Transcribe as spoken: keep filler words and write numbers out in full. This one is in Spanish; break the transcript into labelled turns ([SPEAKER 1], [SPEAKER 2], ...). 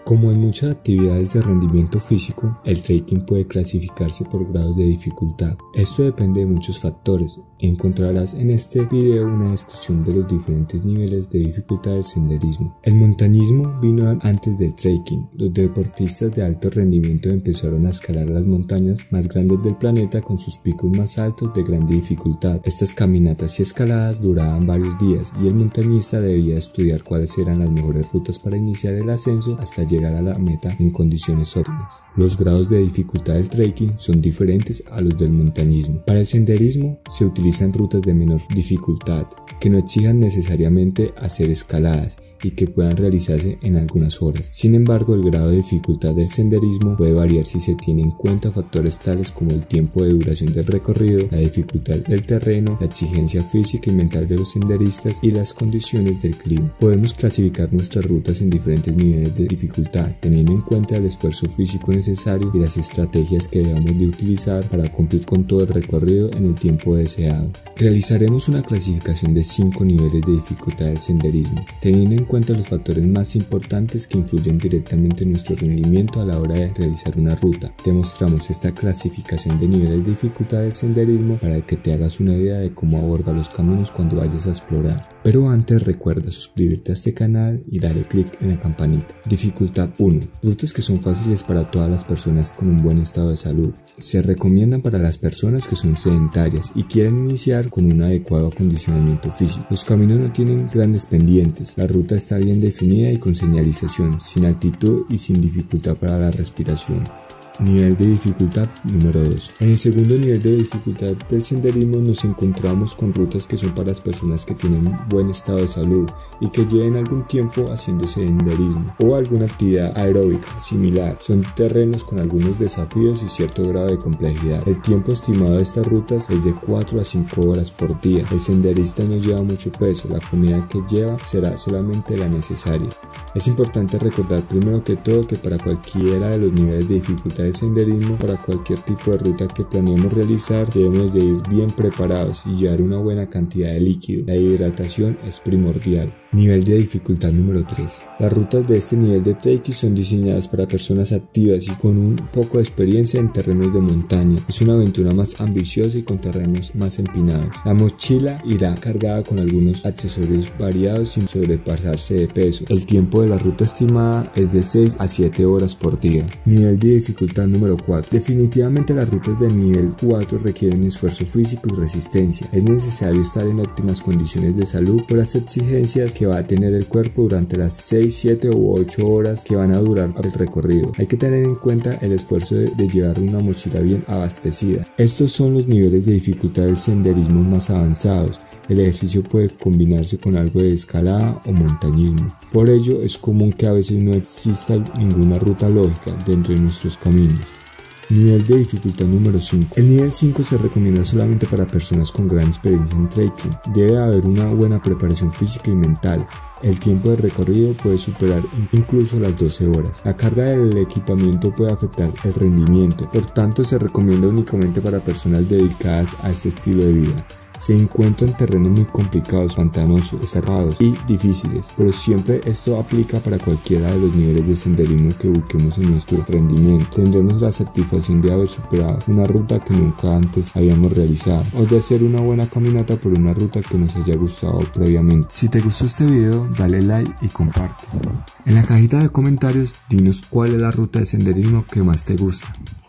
[SPEAKER 1] Como en muchas actividades de rendimiento físico, el trekking puede clasificarse por grados de dificultad. Esto depende de muchos factores. Encontrarás en este video una descripción de los diferentes niveles de dificultad del senderismo. El montañismo vino antes del trekking. Los deportistas de alto rendimiento empezaron a escalar las montañas más grandes del planeta con sus picos más altos de grande dificultad. Estas caminatas y escaladas duraban varios días y el montañista debía estudiar cuáles eran las mejores rutas para iniciar el ascenso hasta llegar a la meta en condiciones óptimas. Los grados de dificultad del trekking son diferentes a los del montañismo. Para el senderismo se utilizan rutas de menor dificultad, que no exijan necesariamente hacer escaladas y que puedan realizarse en algunas horas. Sin embargo, el grado de dificultad del senderismo puede variar si se tiene en cuenta factores tales como el tiempo de duración del recorrido, la dificultad del terreno, la exigencia física y mental de los senderistas y las condiciones del clima. Podemos clasificar nuestras rutas en diferentes niveles de dificultad, teniendo en cuenta el esfuerzo físico necesario y las estrategias que debamos de utilizar para cumplir con todo el recorrido en el tiempo deseado. Realizaremos una clasificación de cinco niveles de dificultad del senderismo, teniendo en cuenta los factores más importantes que influyen directamente en nuestro rendimiento a la hora de realizar una ruta. Te mostramos esta clasificación de niveles de dificultad del senderismo para que te hagas una idea de cómo abordar los caminos cuando vayas a explorar. Pero antes recuerda suscribirte a este canal y darle clic en la campanita. Dificultad uno. Rutas que son fáciles para todas las personas con un buen estado de salud. Se recomiendan para las personas que son sedentarias y quieren iniciar con un adecuado acondicionamiento físico. Los caminos no tienen grandes pendientes, la ruta está bien definida y con señalización, sin altitud y sin dificultad para la respiración. Nivel de dificultad número dos. En el segundo nivel de dificultad del senderismo nos encontramos con rutas que son para las personas que tienen buen estado de salud y que lleven algún tiempo haciendo senderismo o alguna actividad aeróbica similar. Son terrenos con algunos desafíos y cierto grado de complejidad. El tiempo estimado de estas rutas es de cuatro a cinco horas por día. El senderista no lleva mucho peso, la comida que lleva será solamente la necesaria. Es importante recordar primero que todo que para cualquiera de los niveles de dificultad del senderismo, para cualquier tipo de ruta que planeemos realizar, debemos de ir bien preparados y llevar una buena cantidad de líquido. La hidratación es primordial. Nivel de dificultad número tres. Las rutas de este nivel de trekking son diseñadas para personas activas y con un poco de experiencia en terrenos de montaña. Es una aventura más ambiciosa y con terrenos más empinados. La mochila irá cargada con algunos accesorios variados sin sobrepasarse de peso. El tiempo de la ruta estimada es de seis a siete horas por día. Nivel de dificultad número cuatro. Definitivamente las rutas de nivel cuatro requieren esfuerzo físico y resistencia. Es necesario estar en óptimas condiciones de salud por las exigencias que va a tener el cuerpo durante las seis, siete u ocho horas que van a durar el recorrido. Hay que tener en cuenta el esfuerzo de, de llevar una mochila bien abastecida. Estos son los niveles de dificultad del senderismo más avanzados. El ejercicio puede combinarse con algo de escalada o montañismo. Por ello es común que a veces no exista ninguna ruta lógica dentro de nuestros caminos. Nivel de dificultad número cinco. El nivel cinco se recomienda solamente para personas con gran experiencia en trekking. Debe haber una buena preparación física y mental. El tiempo de recorrido puede superar incluso las doce horas. La carga del equipamiento puede afectar el rendimiento, por tanto se recomienda únicamente para personas dedicadas a este estilo de vida. Se encuentran terrenos muy complicados, pantanosos, cerrados y difíciles, pero siempre esto aplica para cualquiera de los niveles de senderismo que busquemos en nuestro rendimiento. Tendremos la satisfacción de haber superado una ruta que nunca antes habíamos realizado o de hacer una buena caminata por una ruta que nos haya gustado previamente. Si te gustó este video, dale like y comparte. En la cajita de comentarios, dinos cuál es la ruta de senderismo que más te gusta.